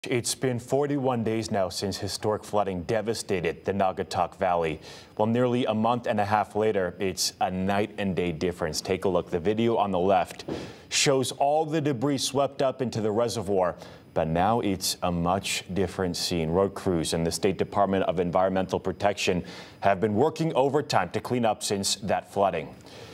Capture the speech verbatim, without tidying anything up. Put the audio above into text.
It's been forty-one days now since historic flooding devastated the Naugatuck Valley. Well, nearly a month and a half later, it's a night and day difference. Take a look. The video on the left shows all the debris swept up into the reservoir, but now it's a much different scene. Road crews and the State Department of Environmental Protection have been working overtime to clean up since that flooding.